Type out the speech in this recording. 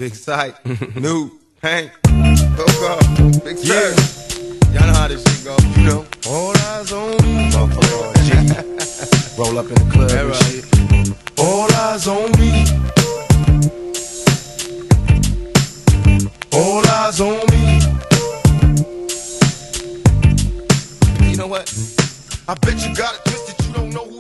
Big Sight, New, Hank, Coco, Big Sight. Y'all know how this shit go, you know. All eyes on me. Motherfucker, G. Roll up in the club and shit. All eyes on me. All eyes on me. You know what? I bet you got it twisted, you don't know who